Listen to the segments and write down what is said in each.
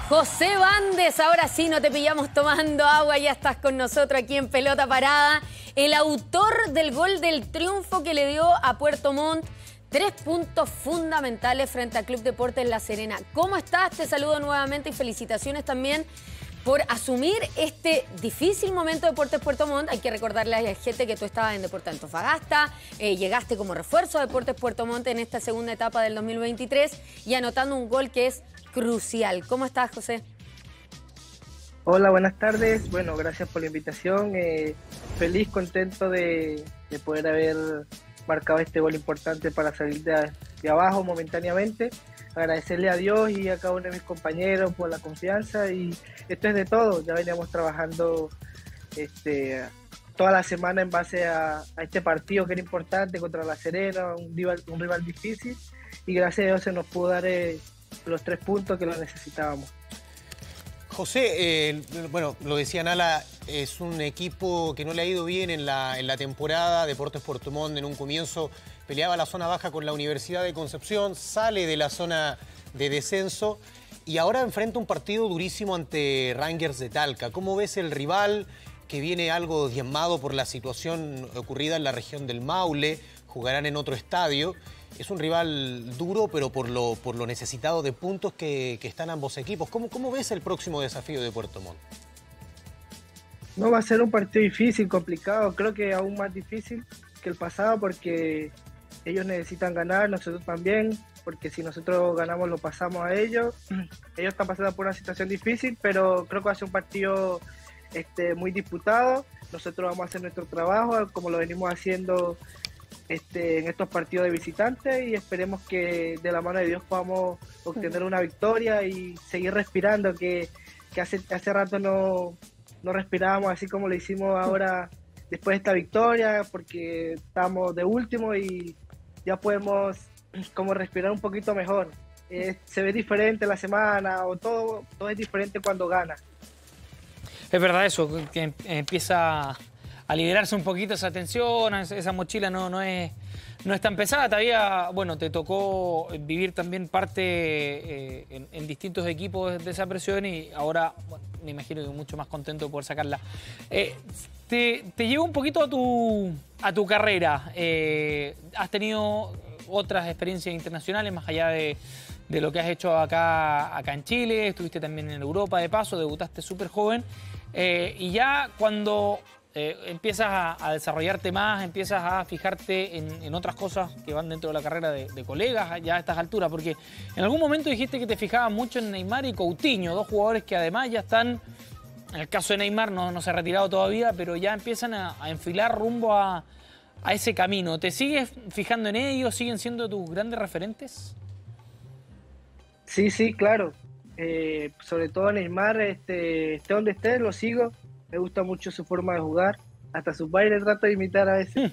José Bandes, ahora sí no te pillamos tomando agua, ya estás con nosotros aquí en Pelota Parada. El autor del gol del triunfo que le dio a Puerto Montt 3 puntos fundamentales frente al Club Deportes La Serena. ¿Cómo estás? Te saludo nuevamente y felicitaciones también por asumir este difícil momento de Deportes Puerto Montt. Hay que recordarle a la gente que tú estabas en Deportes Antofagasta, llegaste como refuerzo a Deportes Puerto Montt en esta segunda etapa del 2023 y anotando un gol que es crucial. ¿Cómo estás, José? Hola, buenas tardes. Bueno, gracias por la invitación. Feliz, contento de poder haber marcado este gol importante para salir de abajo momentáneamente. Agradecerle a Dios y a cada uno de mis compañeros por la confianza, y esto es de todo. Ya veníamos trabajando toda la semana en base a este partido que era importante contra La Serena, un rival difícil, y gracias a Dios se nos pudo dar los 3 puntos que lo necesitábamos. José, bueno, lo decía Nala, es un equipo que no le ha ido bien en la temporada. Deportes Puerto Montt en un comienzo peleaba la zona baja con la Universidad de Concepción, sale de la zona de descenso y ahora enfrenta un partido durísimo ante Rangers de Talca. ¿Cómo ves el rival que viene algo diezmado por la situación ocurrida en la región del Maule? Jugarán en otro estadio. Es un rival duro, pero por lo necesitado de puntos que están ambos equipos. ¿Cómo ves el próximo desafío de Puerto Montt? No, va a ser un partido difícil, complicado. Creo que aún más difícil que el pasado, porque ellos necesitan ganar, nosotros también, porque si nosotros ganamos lo pasamos a ellos. Ellos están pasando por una situación difícil, pero creo que va a ser un partido muy disputado. Nosotros vamos a hacer nuestro trabajo como lo venimos haciendo en estos partidos de visitantes, y esperemos que de la mano de Dios podamos obtener una victoria y seguir respirando, que hace rato no respirábamos así como lo hicimos ahora después de esta victoria, porque estamos de último y ya podemos como respirar un poquito mejor. Se ve diferente la semana, o todo es diferente cuando gana. Es verdad eso, que empieza a liberarse un poquito esa tensión, esa mochila no es tan pesada. Todavía, bueno, te tocó vivir también parte en distintos equipos de esa presión, y ahora, bueno, me imagino que mucho más contento de poder sacarla. Te llevo un poquito a tu carrera. Has tenido otras experiencias internacionales más allá de lo que has hecho acá en Chile. Estuviste también en Europa de paso, debutaste súper joven. Y ya cuando empiezas a desarrollarte más, empiezas a fijarte en otras cosas que van dentro de la carrera de colegas ya a estas alturas, porque en algún momento dijiste que te fijabas mucho en Neymar y Coutinho, dos jugadores que además ya están, en el caso de Neymar no se ha retirado todavía, pero ya empiezan a enfilar rumbo a ese camino. ¿Te sigues fijando en ellos? ¿Siguen siendo tus grandes referentes? Sí, claro. Sobre todo Neymar, esté donde esté, lo sigo. Me gusta mucho su forma de jugar. Hasta sus bailes trato de imitar a veces.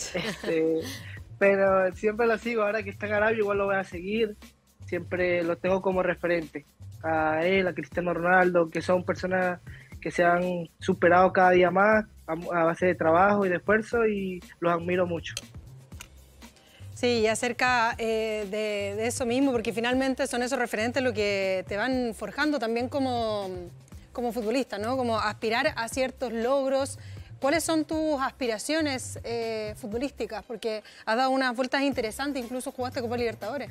Pero siempre lo sigo. Ahora que está en Arabia, igual lo voy a seguir. Siempre lo tengo como referente. A él, a Cristiano Ronaldo, que son personas que se han superado cada día más a base de trabajo y de esfuerzo, y los admiro mucho. Sí, y acerca de eso mismo, porque finalmente son esos referentes lo que te van forjando también como futbolista, ¿no? Como aspirar a ciertos logros. ¿Cuáles son tus aspiraciones futbolísticas? Porque has dado unas vueltas interesantes, incluso jugaste Copa Libertadores.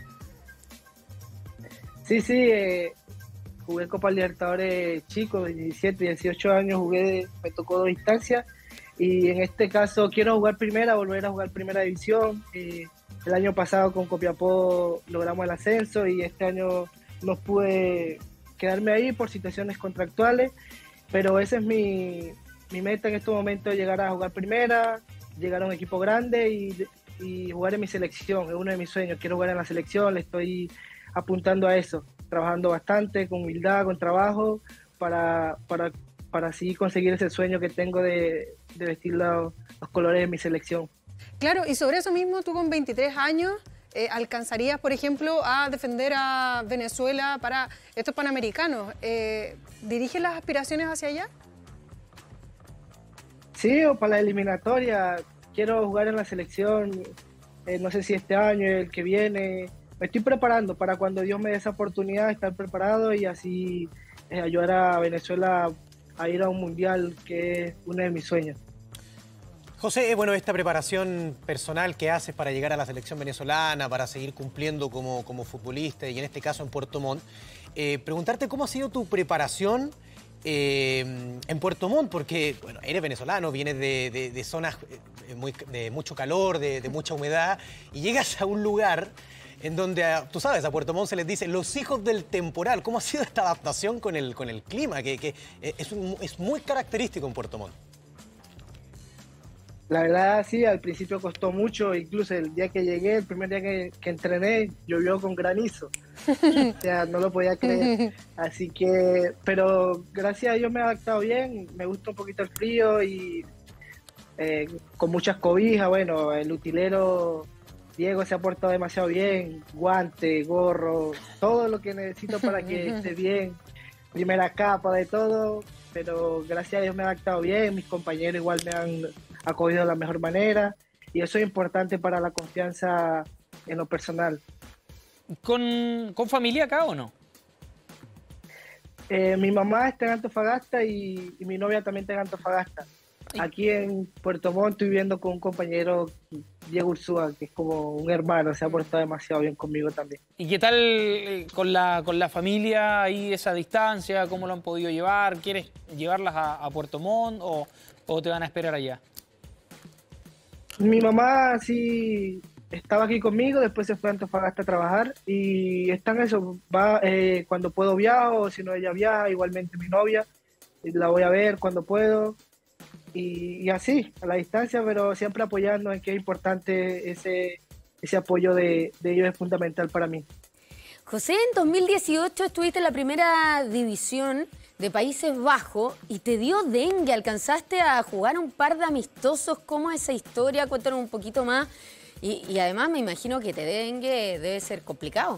Sí, jugué Copa Libertadores chico, de 17, 18 años, me tocó 2 instancias, y en este caso quiero jugar primera, volver a jugar primera división. El año pasado con Copiapó logramos el ascenso, y este año no pude quedarme ahí por situaciones contractuales, pero esa es mi meta en este momento: llegar a jugar primera, llegar a un equipo grande y jugar en mi selección. Es uno de mis sueños, quiero jugar en la selección, le estoy apuntando a eso, trabajando bastante, con humildad, con trabajo, para así conseguir ese sueño que tengo de vestir los colores de mi selección. Claro, y sobre eso mismo, tú con 23 años alcanzarías, por ejemplo, a defender a Venezuela para estos Panamericanos. ¿Diriges las aspiraciones hacia allá? Sí, o para la eliminatoria. Quiero jugar en la selección, no sé si este año, el que viene. Me estoy preparando para cuando Dios me dé esa oportunidad, estar preparado y así ayudar a Venezuela a ir a un mundial, que es uno de mis sueños. José, bueno, esta preparación personal que haces para llegar a la selección venezolana, para seguir cumpliendo como futbolista y en este caso en Puerto Montt, preguntarte cómo ha sido tu preparación en Puerto Montt, porque bueno, eres venezolano, vienes de zonas de mucho calor, de mucha humedad, y llegas a un lugar en donde, tú sabes, a Puerto Montt se les dice los hijos del temporal. ¿Cómo ha sido esta adaptación con el clima, que es muy característico en Puerto Montt? La verdad, sí, al principio costó mucho, incluso el día que llegué, el primer día que entrené, llovió con granizo. O sea, no lo podía creer. Así que, pero gracias a Dios me he adaptado bien, me gusta un poquito el frío y con muchas cobijas. Bueno, el utilero Diego se ha portado demasiado bien, guante, gorro, todo lo que necesito para que esté bien, primera capa de todo, pero gracias a Dios me he adaptado bien, mis compañeros igual me han acogido de la mejor manera y eso es importante para la confianza en lo personal. ¿Con familia acá o no? Mi mamá está en Antofagasta y mi novia también está en Antofagasta. Aquí en Puerto Montt estoy viviendo con un compañero, Diego Ursúa, que es como un hermano, se ha portado demasiado bien conmigo también. ¿Y qué tal con la familia ahí, esa distancia? ¿Cómo lo han podido llevar? ¿Quieres llevarlas a Puerto Montt o te van a esperar allá? Mi mamá sí estaba aquí conmigo, después se fue a Antofagasta a trabajar y está en eso, va cuando puedo viajo, si no ella viaja, igualmente mi novia, la voy a ver cuando puedo y así, a la distancia, pero siempre apoyando, en que es importante ese apoyo de ellos es fundamental para mí. José, en 2018 estuviste en la primera división de Países Bajos y te dio dengue, alcanzaste a jugar un par de amistosos. ¿Cómo es esa historia? Cuéntanos un poquito más. Y además me imagino que te dengue debe ser complicado.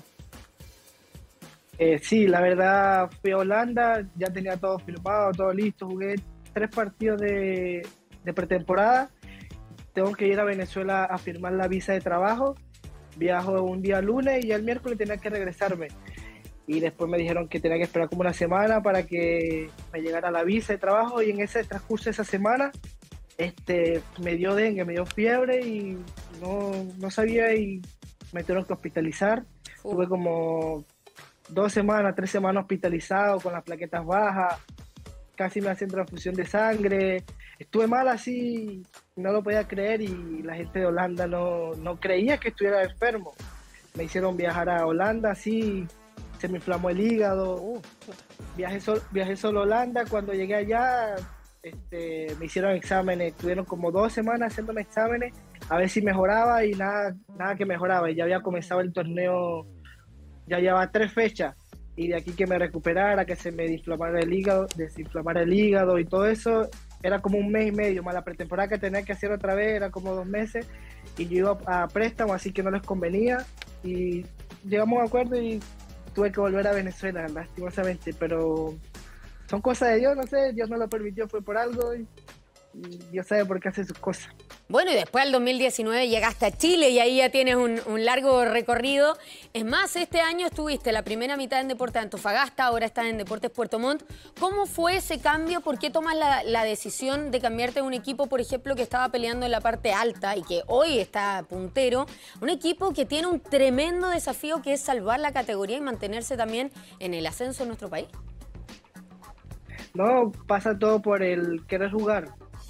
Sí, la verdad fui a Holanda, ya tenía todo firmado, todo listo, jugué 3 partidos de pretemporada. Tengo que ir a Venezuela a firmar la visa de trabajo. Viajo un día lunes y el miércoles tenía que regresarme. Y después me dijeron que tenía que esperar como una semana para que me llegara la visa de trabajo y en ese transcurso de esa semana me dio dengue, me dio fiebre y no sabía y me tuvieron que hospitalizar. Tuve como 2 semanas, 3 semanas hospitalizado con las plaquetas bajas, casi me hacían transfusión de sangre. Estuve mal así, no lo podía creer y la gente de Holanda no creía que estuviera enfermo. Me hicieron viajar a Holanda así. Se me inflamó el hígado, viajé solo a Holanda, cuando llegué allá me hicieron exámenes, tuvieron como 2 semanas haciéndome exámenes, a ver si mejoraba y nada que mejoraba, y ya había comenzado el torneo, ya llevaba 3 fechas, y de aquí que me recuperara, que se me desinflamara el hígado y todo eso, era como 1 mes y medio, más la pretemporada que tenía que hacer otra vez, era como 2 meses, y yo iba a préstamo, así que no les convenía, y llegamos a un acuerdo y tuve que volver a Venezuela, lastimosamente, pero son cosas de Dios, no sé, Dios no lo permitió, fue por algo y Dios sabe por qué hace sus cosas. Bueno, y después del 2019 llegaste a Chile y ahí ya tienes un largo recorrido. Es más, este año estuviste la primera mitad en Deportes Antofagasta, ahora estás en Deportes Puerto Montt. ¿Cómo fue ese cambio? ¿Por qué tomas la decisión de cambiarte a un equipo, por ejemplo, que estaba peleando en la parte alta y que hoy está puntero? Un equipo que tiene un tremendo desafío que es salvar la categoría y mantenerse también en el ascenso en nuestro país. No, pasa todo por el querer jugar.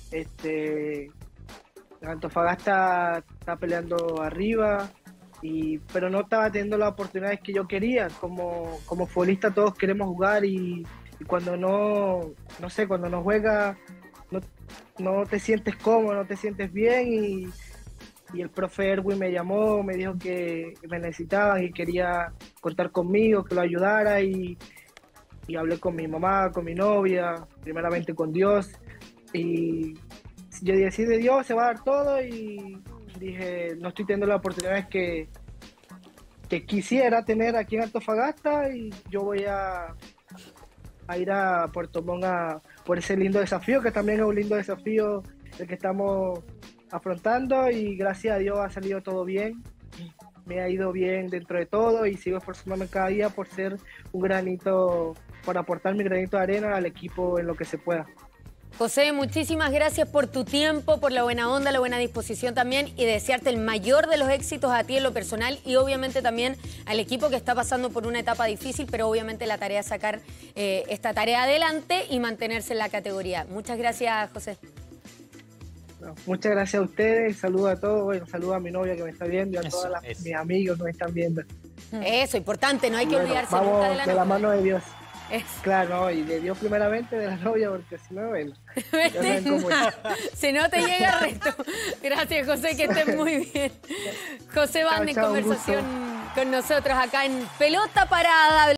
Antofagasta está peleando arriba, pero no estaba teniendo las oportunidades que yo quería. Como futbolista todos queremos jugar y cuando cuando no juegas no te sientes cómodo, no te sientes bien y el profe Erwin me llamó, me dijo que me necesitaban y quería contar conmigo, que lo ayudara y hablé con mi mamá, con mi novia, primeramente con Dios y yo dije, sí, de Dios se va a dar todo y dije, no estoy teniendo las oportunidades que quisiera tener aquí en Antofagasta y yo voy a ir a Puerto Montt por ese lindo desafío, que también es un lindo desafío el que estamos afrontando y gracias a Dios ha salido todo bien. me ha ido bien dentro de todo y sigo esforzándome cada día por ser un granito, por aportar mi granito de arena al equipo en lo que se pueda. José, muchísimas gracias por tu tiempo, por la buena onda, la buena disposición también y desearte el mayor de los éxitos a ti en lo personal y obviamente también al equipo que está pasando por una etapa difícil, pero obviamente la tarea es sacar esta tarea adelante y mantenerse en la categoría. Muchas gracias, José. Muchas gracias a ustedes, saludo a todos, bueno, saludo a mi novia que me está viendo y a todos mis amigos que me están viendo. Eso, importante, no hay que olvidarse vamos nunca de la novia. la mano de Dios. Eso. Claro, y de Dios primeramente, de la novia, porque si no, bueno, ya saben cómo es. Si no te llega el resto. Gracias, José, que estés muy bien. José Banda en conversación con nosotros acá en Pelota Parada.